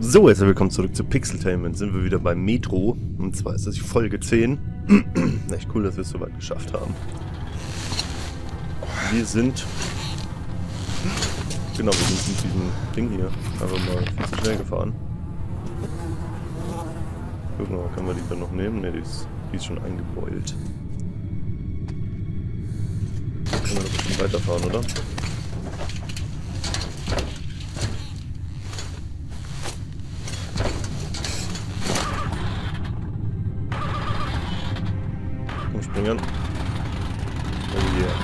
So, jetzt willkommen zurück zu Pixeltainment. Sind wir wieder bei Metro. Und zwar ist das die Folge 10. Echt cool, dass wir es soweit geschafft haben. Wir sind... Genau, wir sind mit diesem Ding hier einfach mal viel zu schnell gefahren. Gucken wir mal, können wir die dann noch nehmen? Ne, die ist schon eingebeult. Können wir doch bestimmt weiterfahren, oder? Springen. Oh yeah.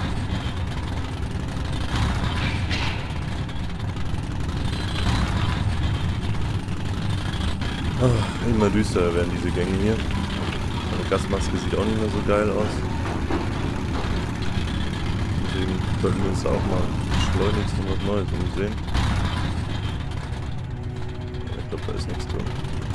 Oh, immer düsterer werden diese Gänge hier. Meine Gasmaske sieht auch nicht mehr so geil aus. Deswegen sollten wir uns da auch mal schleunigst und was Neues umsehen. Ich glaube, da ist nichts drin.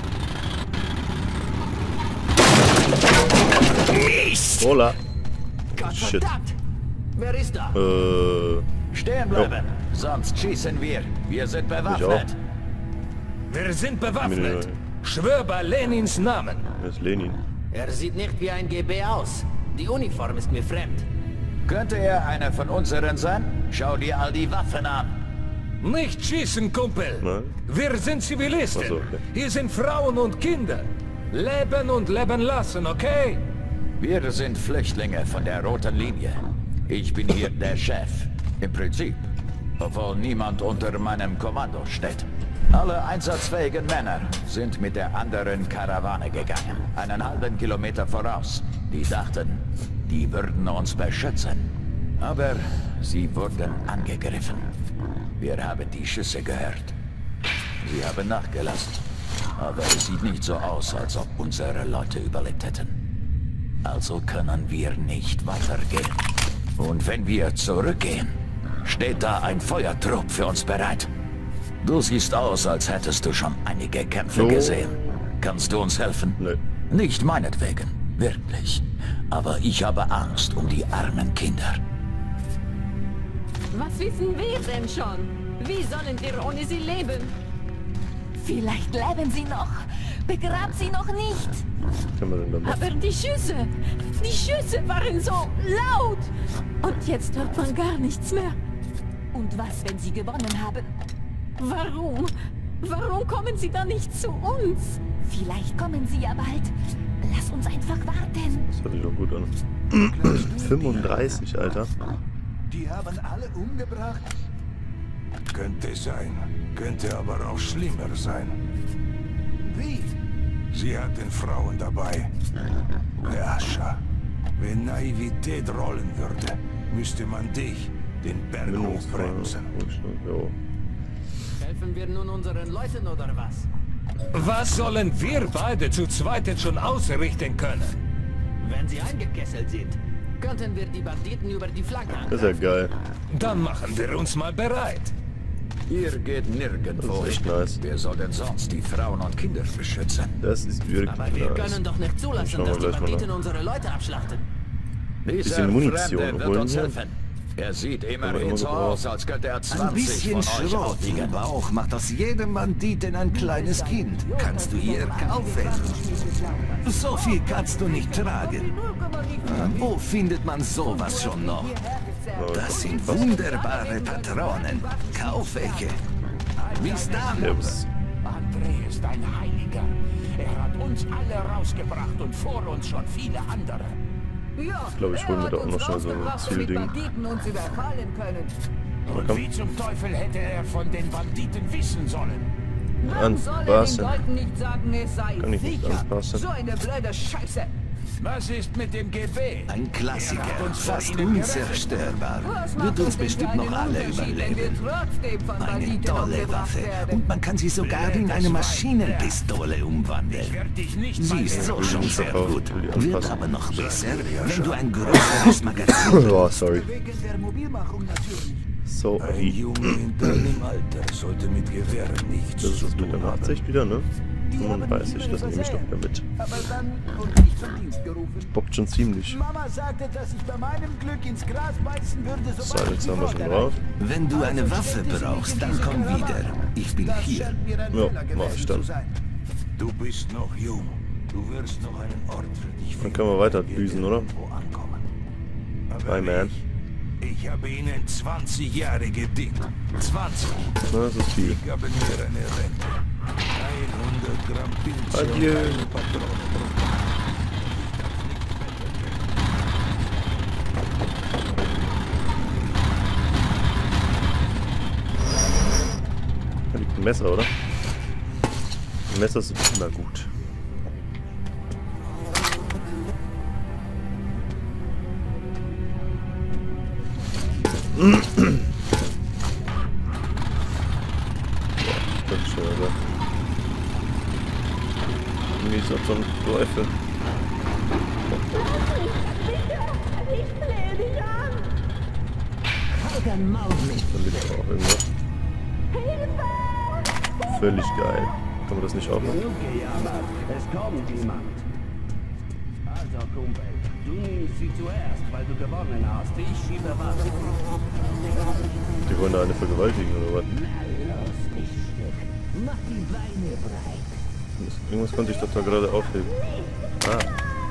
Mist! Hola! Shit. Wer ist da? Stehen bleiben, sonst schießen wir. Wir sind bewaffnet. Wir sind bewaffnet. Schwör bei Lenins Namen. Wer ist Lenin? Er sieht nicht wie ein GB aus. Die Uniform ist mir fremd. Könnte er einer von unseren sein? Schau dir all die Waffen an. Nicht schießen, Kumpel. Nein. Wir sind Zivilisten. Ach so, okay. Hier sind Frauen und Kinder. Leben und leben lassen, okay? Wir sind Flüchtlinge von der roten Linie. Ich bin hier der Chef. Im Prinzip. Obwohl niemand unter meinem Kommando steht. Alle einsatzfähigen Männer sind mit der anderen Karawane gegangen. Einen halben Kilometer voraus. Die dachten, die würden uns beschützen. Aber sie wurden angegriffen. Wir haben die Schüsse gehört. Sie haben nachgelassen. Aber es sieht nicht so aus, als ob unsere Leute überlebt hätten. Also können wir nicht weitergehen. Und wenn wir zurückgehen, steht da ein Feuertrupp für uns bereit. Du siehst aus, als hättest du schon einige Kämpfe gesehen. Kannst du uns helfen? Nee. Nicht meinetwegen, wirklich. Aber ich habe Angst um die armen Kinder. Was wissen wir denn schon? Wie sollen wir ohne sie leben? Vielleicht leben sie noch. Begrab sie noch nicht. Was können wir denn da machen? Aber die Schüsse waren so laut. Und jetzt hört man gar nichts mehr. Und was, wenn sie gewonnen haben? Warum? Warum kommen sie dann nicht zu uns? Vielleicht kommen sie ja bald. Lass uns einfach warten. Das hört sich doch gut an. 35, Alter. Die haben alle umgebracht? Könnte sein. Könnte aber auch schlimmer sein. Wie? Sie hatten Frauen dabei. Ascha. Wenn Naivität rollen würde, müsste man dich den Berg hochbremsen. Helfen wir nun unseren Leuten oder was? Was sollen wir beide zu zweit jetzt schon ausrichten können? Wenn sie eingekesselt sind, könnten wir die Banditen über die Flanke Das ist ja geil. Dann machen wir uns mal bereit. Ihr geht nirgendwo. Das ist echt nice. Wer soll denn sonst die Frauen und Kinder beschützen? Das ist wirklich Aber wir nice. können doch nicht zulassen, Schauen wir dass die gleich mal Banditen nach. unsere Leute abschlachten. Dieser Munition Fremde wird holen uns hier. helfen. Er sieht wir immerhin immer so gebraucht. aus, als könnte er Ein 20 bisschen von euch Schrot im aufwiegen. Bauch macht aus jedem Banditen ein kleines Kind. Kannst du ihr kaufen? So viel kannst du nicht tragen. Wo findet man sowas schon noch? Das sind wunderbare Patronen. Kauf welche. Bis dann. Servus. André ist ein Heiliger. Er hat uns alle rausgebracht und vor uns schon viele andere. Ich glaube, ich hole mir da auch noch schnell so ein Zielding. Und komm. wie zum Teufel hätte er von den Banditen wissen sollen? Anpassen. nicht sagen, es sei Kann ich nicht anpassen. eine blöde Scheiße. Was ist mit dem GB? Ein Klassiker. Er hat uns vor Fast ihnen unzerstörbar. Wird uns bestimmt noch alle überleben. Eine tolle Waffe. Und man kann sie sogar in eine Maschinenpistole Ich umwandeln. werde dich nicht Sie ist so schon sehr verkauft, gut. will die Wird anpassen. aber noch besser, wenn du ein größeres Magazin Oh, sorry. Wegen der Mobilmachung natürlich. So, Ein Junge in deinem Alter sollte mit Gewehren nichts das ist zu das mit tun der haben. Nachtsicht wieder, ne? 35, das nehme ich doch mehr mit. Aber dann wurde ich zum Dienst gerufen. Bockt schon ziemlich. Mama sagte, dass ich bei meinem Glück ins Gras beißen würde, sobald So, jetzt haben wir schon drauf. Wenn du eine Waffe brauchst, dann komm wieder. Ich bin hier. Ja, mach ich dann. Du bist noch jung. Du wirst noch einen Ort für dich Dann können wir weiter düsen, oder? ankommen. Aber Hi, man. ich habe ihnen 20 Jahre gedient. 20. Na, das ist viel. Ich habe mir eine Rente. 100 Gramm Pilze und Adieu. eine Patrone. Da liegt ein Messer, oder? Ein Messer ist immer gut. Das ist schön, oder? Irgendwie ist das so ein Teufel. Ich flehe dich an! Da liegt auch irgendwas. Völlig geil. Kann man das nicht aufmachen? Es kommt jemand. Also, Kumpel, du nimmst sie zuerst, weil du gewonnen hast. Ich schiebe was. Die wollen da eine vergewaltigen, oder was? Mach die Beine breit. Irgendwas konnte ich doch da gerade aufheben. Ah,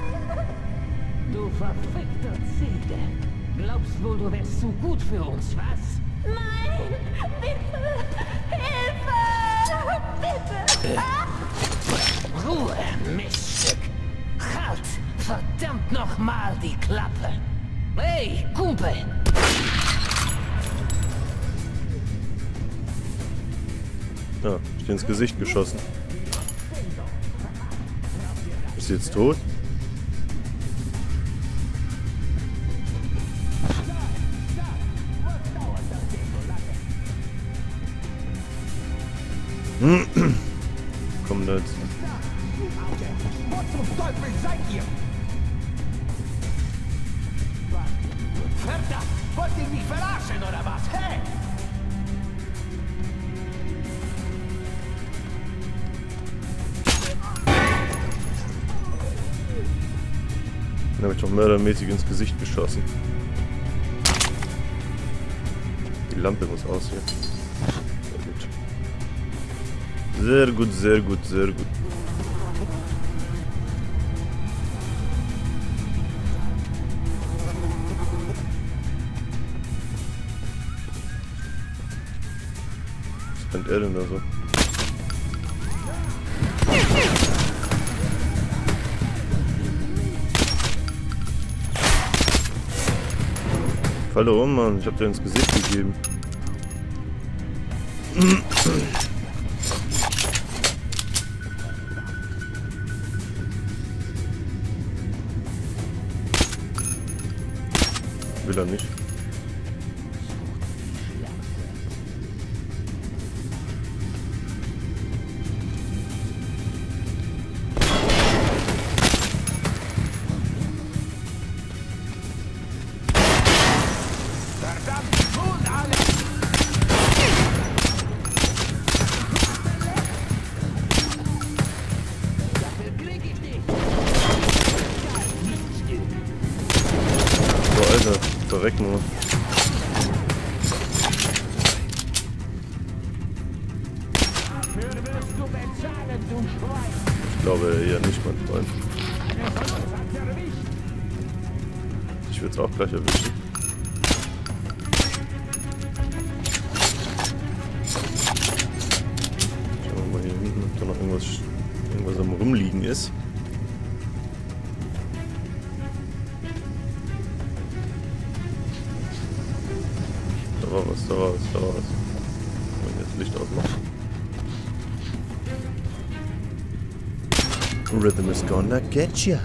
Du verfickter Ziege. Glaubst wohl, du wärst zu gut für uns, was? Nein! Bitte! Hilfe! Bitte! Ruhe, Miststück. Halt! Verdammt nochmal die Klappe. Hey, Kumpel! ja, ich dir ins Gesicht geschossen. Ist sie jetzt tot? Komm da jetzt. Was zum Teufel seid ihr? Verdammt! Wollt ihr mich verarschen oder was? Hey! Den habe ich doch mördermäßig ins Gesicht geschossen. Die Lampe muss aus hier. Sehr gut. Sehr gut, sehr gut. Was rennt er denn da so? Falle um, Mann. Ich hab dir ins Gesicht gegeben. Will er nicht. So, Alter, verreck nur. Ich glaube eher nicht, mein Freund. Ich würde es auch gleich erwischen. Schauen wir mal hier hinten, ob da noch irgendwas am Rumliegen ist. Da war was. Und jetzt Licht ausmachen. Rhythm is gonna get ya.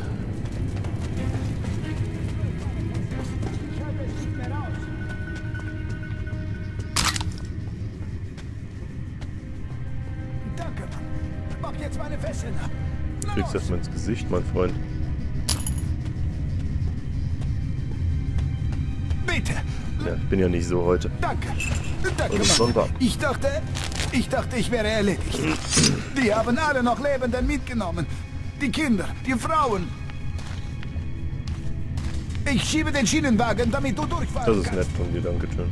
Danke, Mann. Mach jetzt meine Fesseln ab. Du kriegst erstmal ins Gesicht, mein Freund. Bitte. Ja, ich bin ja nicht so heute. Danke. Danke, Und Mann. Sonntag. Ich dachte... Ich dachte, ich wäre erledigt. Die haben alle noch Lebenden mitgenommen. Die Kinder, die Frauen. Ich schiebe den Schienenwagen, damit du durchfahren Das ist kannst. nett von dir, danke schön.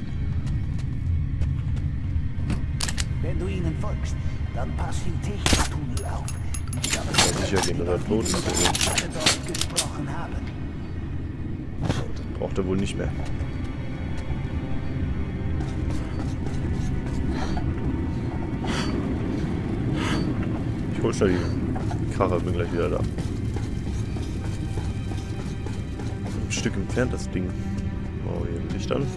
Wenn du ihnen folgst, dann pass im Techniktunnel auf. Ich habe Sicher gehen, dass er tot ist. alle dort gesprochen haben. Braucht er wohl nicht mehr. Ich hol schnell die Karre, bin gleich wieder da. Ein Stück entfernt das Ding. Oh, hier Licht an.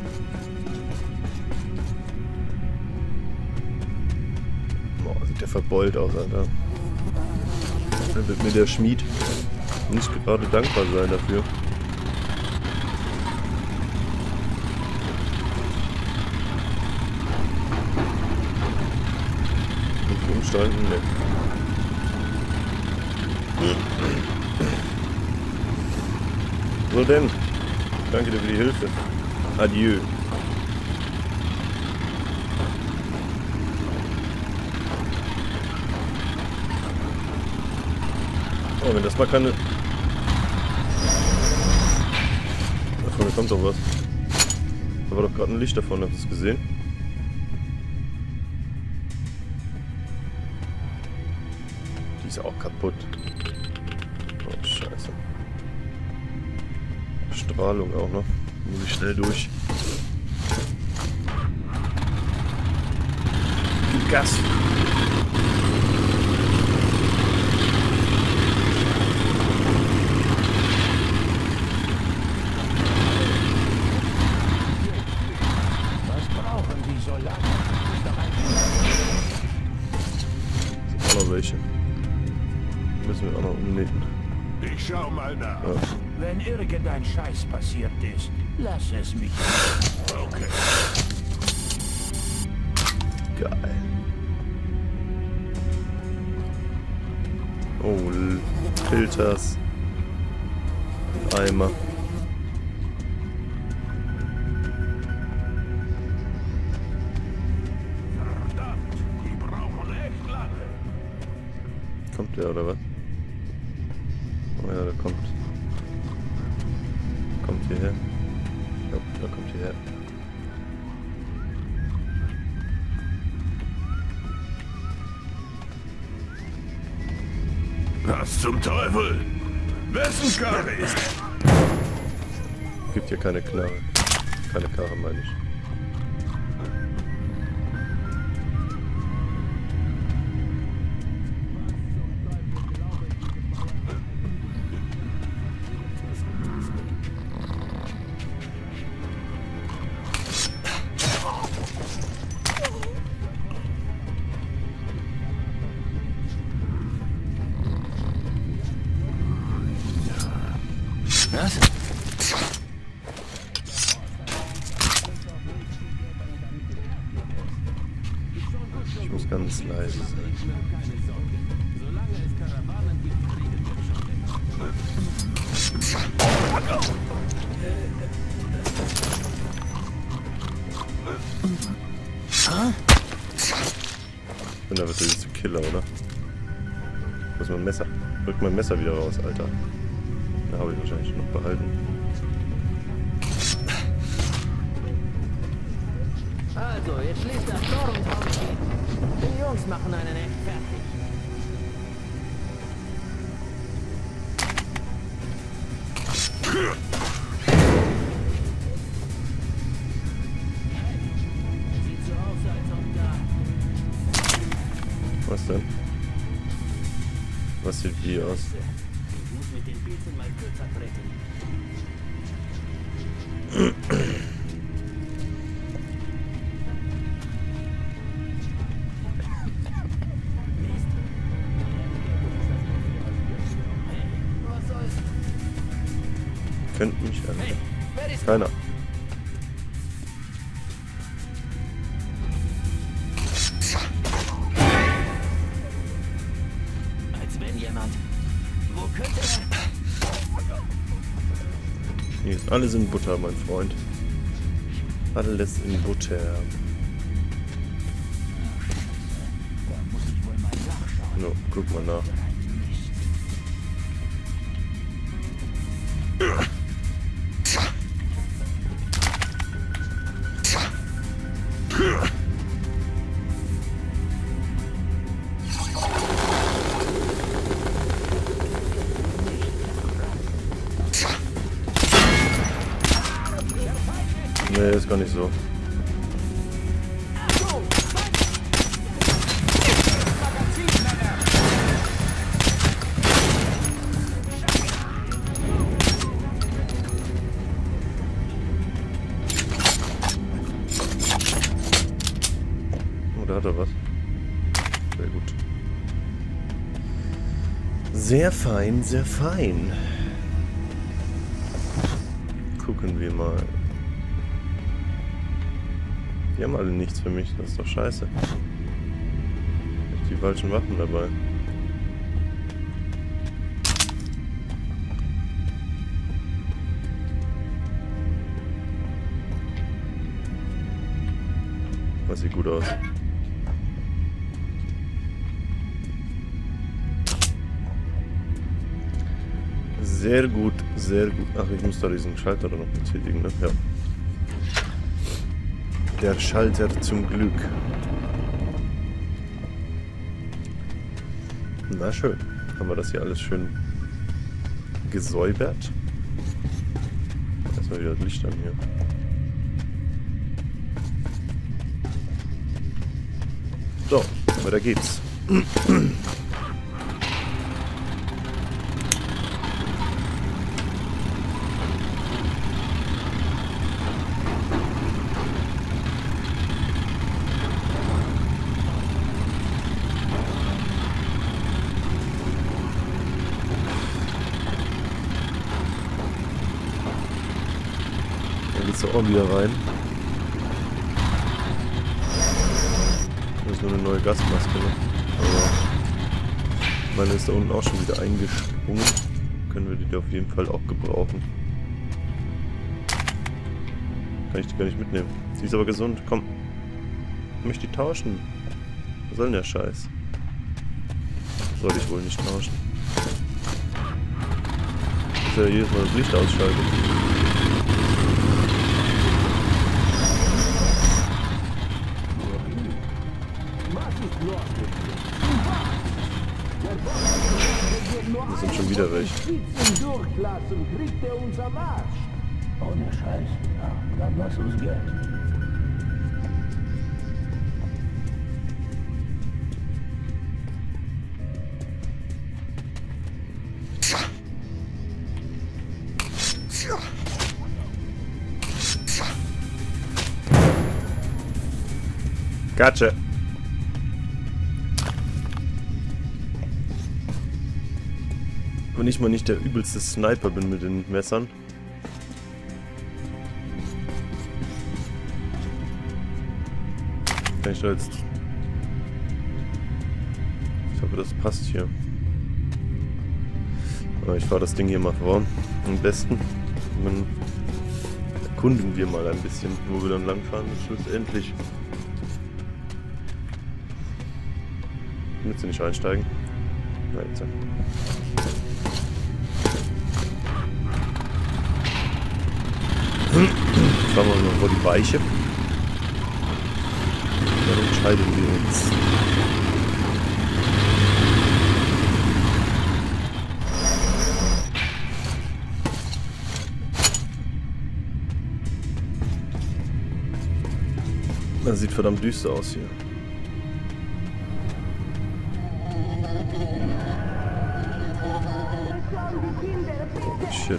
Oh, sieht der verbeult aus, Alter. Dann wird mir der Schmied nicht gerade dankbar sein dafür. Nicht umsteigen, ne. So denn, danke dir für die Hilfe. Adieu. Oh, wenn das mal keine... Da vorne kommt doch was. Da war doch gerade ein Licht davon, hast du es gesehen? Die ist auch kaputt. Oh, scheiße. Strahlung auch noch. Muss ich schnell durch. Gib Gas! Was brauchen die so lange? Sind auch noch welche. Müssen wir auch noch umnähen. Ich schau mal nach. Ja. Wenn irgendein Scheiß passiert ist, lass es mich. Okay. Geil. Oh, Filters. Eimer. Verdammt, die brauchen echt lange. Kommt der oder was? Oh ja, der kommt. Kommt hierher. Ja, der kommt hierher. Was zum Teufel? Wessen Karre ist? Gibt hier keine Knarre. Keine Karre, meine ich. Was? Ich muss ganz leise sein. Ich bin aber der nächste Killer, oder? Wo ist mein Messer? Rück mein Messer wieder raus, Alter. Da habe ich wahrscheinlich noch behalten. Also, jetzt schließt das Tor und haut ihn. Die Jungs machen einen echt fertig. Sieht so aus, als ob da... Was denn? Was sieht wie aus? Ich muss mit den Pilzen mal kürzer treten. Kennt mich an. Keiner. Als wenn jemand... Wo könnte er... Hier, alles in Butter, mein Freund. Alles in Butter. No, guck mal nach. Nee, ist gar nicht so. Oh, da hat er was. Sehr gut. Sehr fein, sehr fein. Gucken wir mal. Die haben alle nichts für mich, das ist doch scheiße. Ich hab die falschen Waffen dabei. Das sieht gut aus. Sehr gut, sehr gut. Ach, ich muss da diesen Schalter noch betätigen, ne? Ja. Der Schalter zum Glück. Na schön. Haben wir das hier alles schön gesäubert. Erstmal wieder das Licht an hier. So, weiter geht's. Auch wieder rein. Das ist nur eine neue Gasmaske, ne? Aber meine ist da unten auch schon wieder eingesprungen. Können wir die auf jeden Fall auch gebrauchen. Kann ich die gar nicht mitnehmen. Sie ist aber gesund. Komm. Ich möchte die tauschen. Was soll denn der Scheiß? Soll ich wohl nicht tauschen. Dass er jedes Mal das Licht ausschaltet. Das sind schon wieder welche. Ohne Scheiß. Ja, dann lass uns Geld. Gotcha. Wenn ich mal nicht der übelste Sniper bin mit den Messern. Kann ich da jetzt... Ich hoffe, das passt hier. Aber ich fahre das Ding hier mal vor. Am besten. Und dann erkunden wir mal ein bisschen, wo wir dann langfahren. Schlussendlich. Willst du nicht einsteigen? Nein, jetzt. Fahren wir mal vor die Weiche. Dann entscheiden wir uns. Das sieht verdammt düster aus hier. Oh, shit.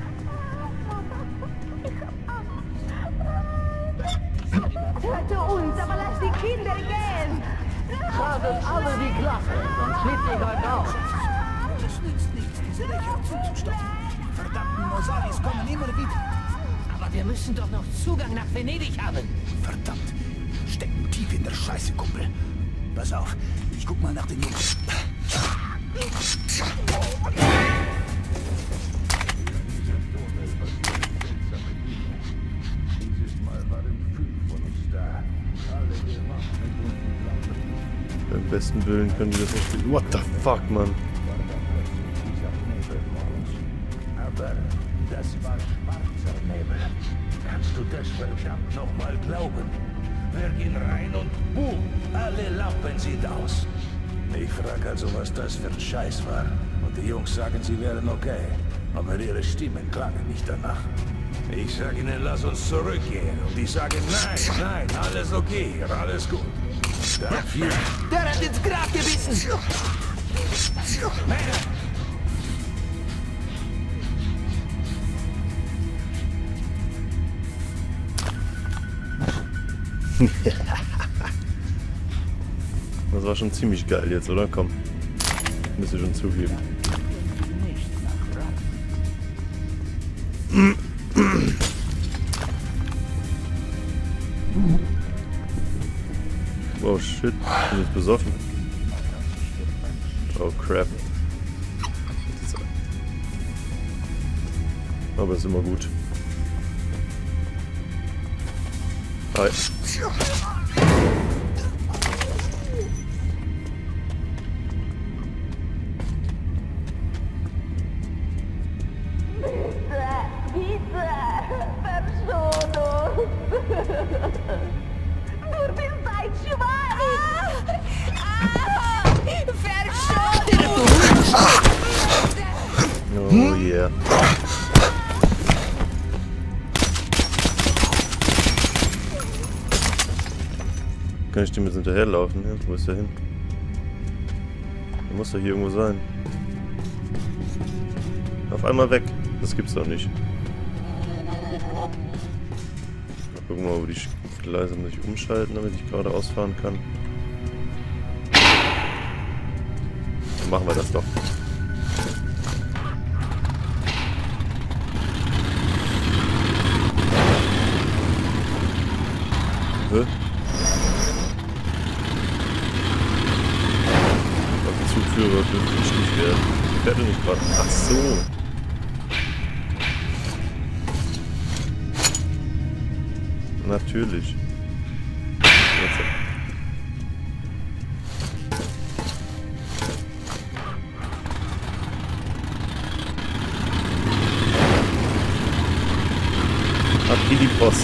Töte uns, aber lass die Kinder gehen! Schaltet alle die Klappe, sonst schließt ihr euch auf. Es nützt nichts, diese Löcher zuzustopfen. Die verdammten Mosalis kommen immer wieder. Aber wir müssen doch noch Zugang nach Venedig haben. Verdammt, stecken tief in der Scheiße, Kumpel. Pass auf, ich guck mal nach den Jungs. besten Willen können die das nicht spielen. What the fuck, Mann? Aber das war schwarzer Nebel. Kannst du das verdammt nochmal glauben? Wir gehen rein und boom, alle Lampen sind aus. Ich frage also, was das für ein Scheiß war. Und die Jungs sagen, sie wären okay. Aber ihre Stimmen klangen nicht danach. Ich sage ihnen, lass uns zurückgehen. Und die sagen, nein, nein, alles okay, alles gut. Dafür... Der hat ins Grab gebissen! Das war schon ziemlich geil jetzt, oder? Komm. Müsst ihr schon zugeben. Oh shit, ich bin jetzt besoffen. Oh crap. Aber ist immer gut. Hi. Oh yeah. Kann ich dem jetzt hinterherlaufen? Ja, wo ist der hin? Der muss doch hier irgendwo sein. Auf einmal weg. Das gibt's doch nicht. Gucken wir mal, wo die Gleise muss ich umschalten, damit ich geradeaus fahren kann. Dann machen wir das doch. Hä? Der Zugführer dürfte nicht werden. Fährt er nicht gerade? Ach so. Natürlich. Jetzt. Ab hier die Post.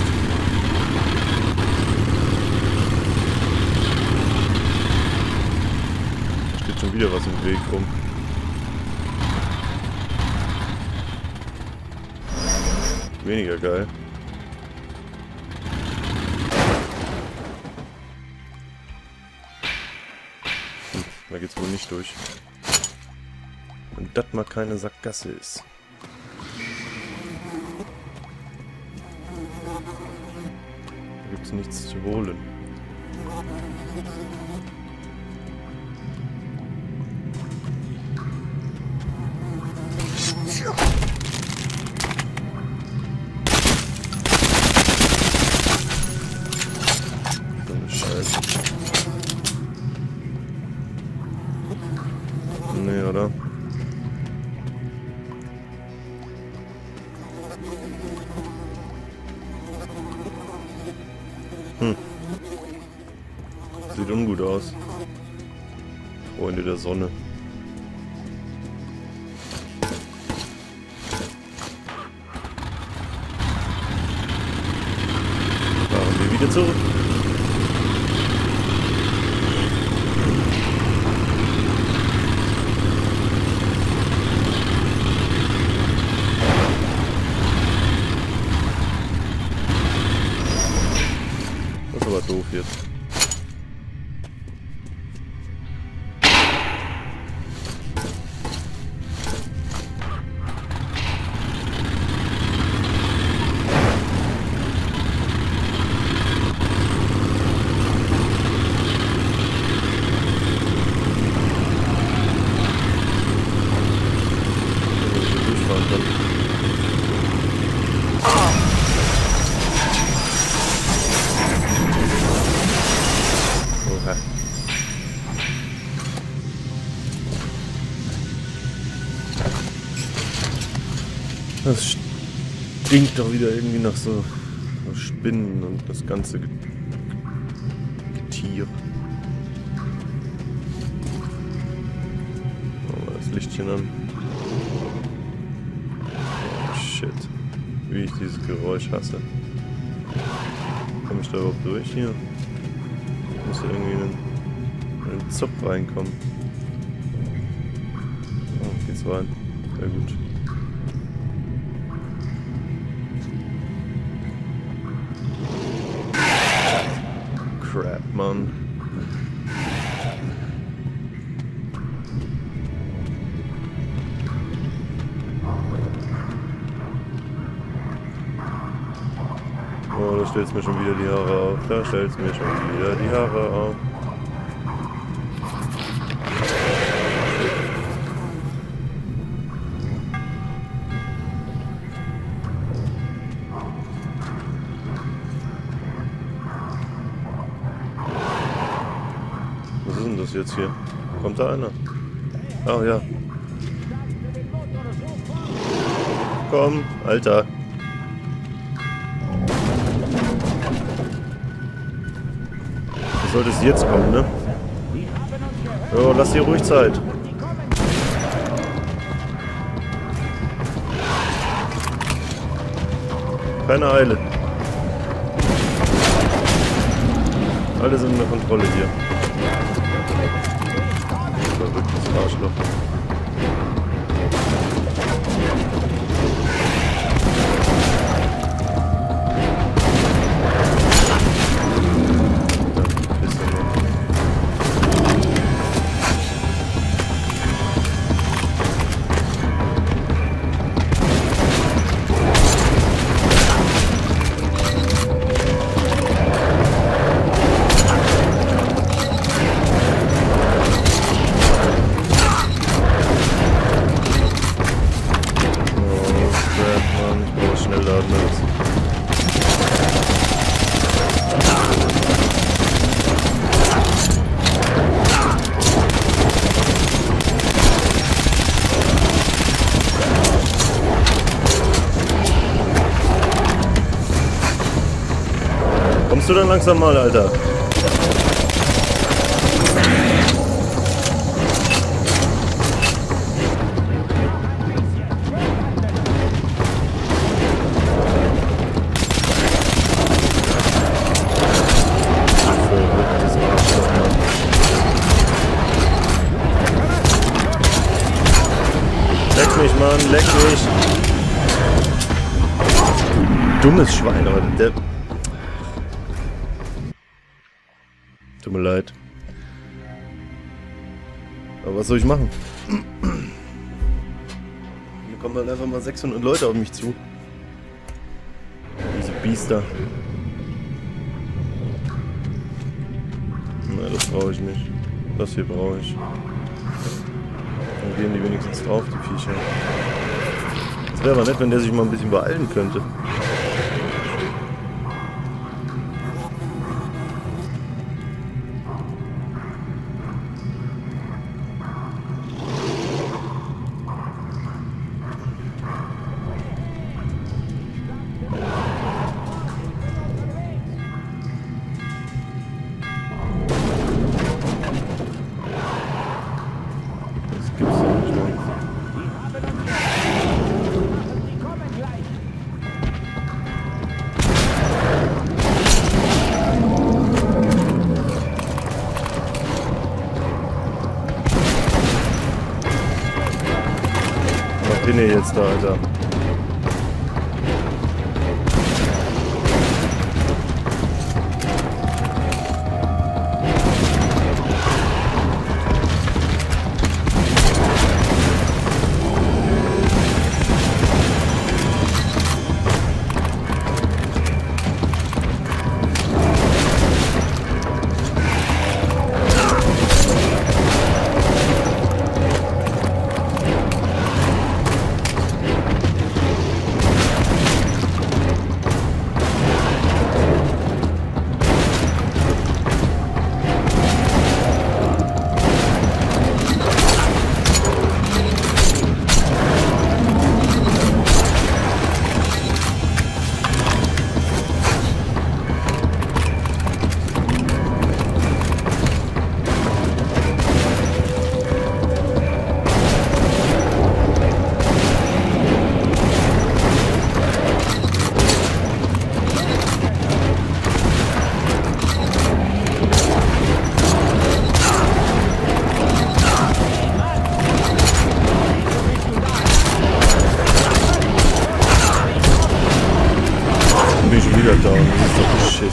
Da steht schon wieder was im Weg rum. Weniger geil. Da geht's wohl nicht durch. Wenn das mal keine Sackgasse ist. Da gibt's nichts zu holen. So eine Scheiße. Nee, oder? Sieht ungut aus. Freunde der Sonne. Fahren wir wieder zurück. Das ist aber doof jetzt. Das stinkt doch wieder irgendwie nach so Spinnen und das ganze Getier. Lichtchen an. Oh, shit. Wie ich dieses Geräusch hasse. Komme ich da überhaupt durch hier? Muss da irgendwie in den Zug reinkommen. Oh, geht's rein. Sehr gut. Crap, Mann. Oh, da stellt's mir schon wieder die Haare auf. Da stellt's mir schon wieder die Haare auf. Was ist denn das jetzt hier? Kommt da einer? Ach ja. Komm, Alter. Du solltest jetzt kommen, ne? Jo, lass dir ruhig Zeit. Keine Eile. Alle sind unter Kontrolle hier. Verrücktes Arschloch. Kommst du dann langsam mal, Alter? Verrücktes Arschloch, Mann. Leck mich, Mann, leck mich. Du dummes Schwein, aber der... Tut mir leid. Aber was soll ich machen? Hier kommen halt einfach mal 600 Leute auf mich zu. Diese Biester. Na, das brauche ich nicht. Das hier brauche ich. Dann gehen die wenigstens drauf, die Viecher. Es wäre aber nett, wenn der sich mal ein bisschen beeilen könnte. Was bin ich jetzt da, Alter?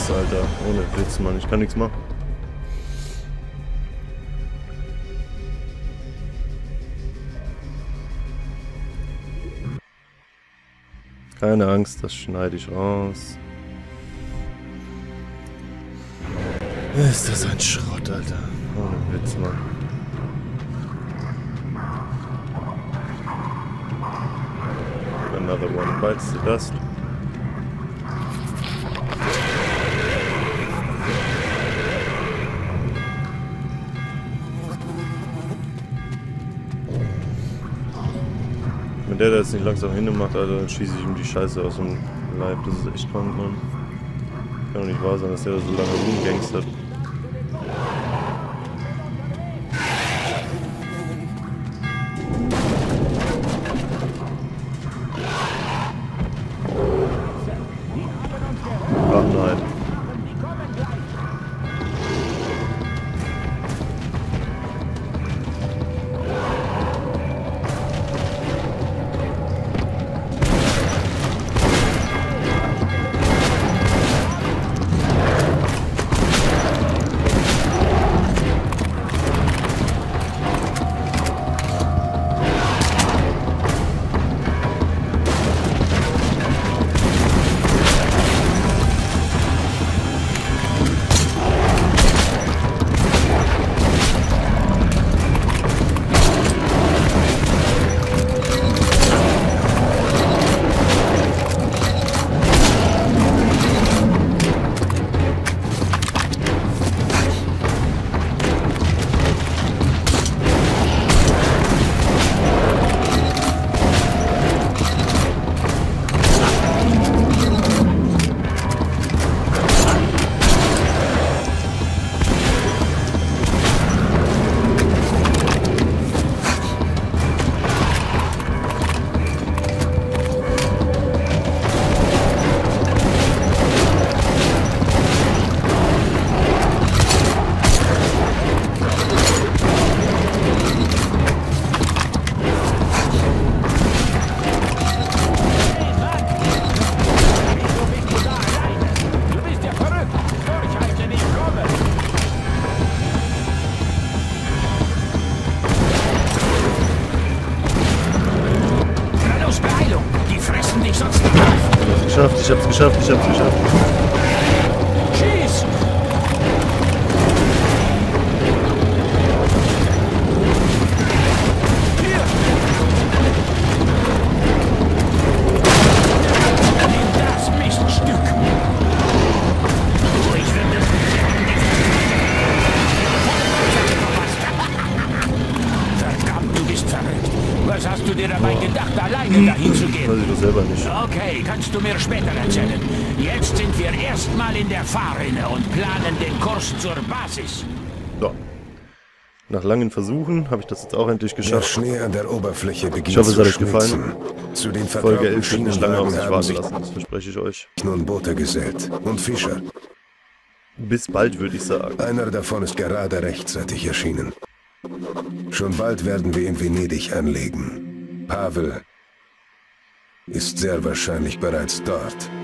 Angst, Alter. Ohne Witz, Mann. Ich kann nichts machen. Keine Angst, das schneide ich raus. Ist das ein Schrott, Alter. Ohne Witz, Mann. Another one bites the dust. Wenn der das nicht langsam hinmacht, Alter, dann schieße ich ihm die Scheiße aus dem Leib. Das ist echt krank, Mann. Kann doch nicht wahr sein, dass der da so lange rumgangstert. Ach nein. Ich hab's geschafft. Schieß! Hier! Nimm das Miststück! Ich will das Verdammt, du bist verrückt. Was hast du dir dabei gedacht, alleine dahin zu gehen? Weiß ich doch selber nicht. Okay, kannst du mir später erzählen. Jetzt sind wir erstmal in der Fahrrinne und planen den Kurs zur Basis. So. Nach langen Versuchen habe ich das jetzt auch endlich Der geschafft. Schnee an der Oberfläche beginnt Ich hoffe, es zu hat euch schmilzen. gefallen. Zu den Folge vertrauten 11 wird nicht lange auf sich Schienenwagen haben warten sich lassen, das verspreche ich euch. nun Boote gesellt und Fischer. Bis bald, würde ich sagen. Einer davon ist gerade rechtzeitig erschienen. Schon bald werden wir in Venedig anlegen. Pavel ist sehr wahrscheinlich bereits dort.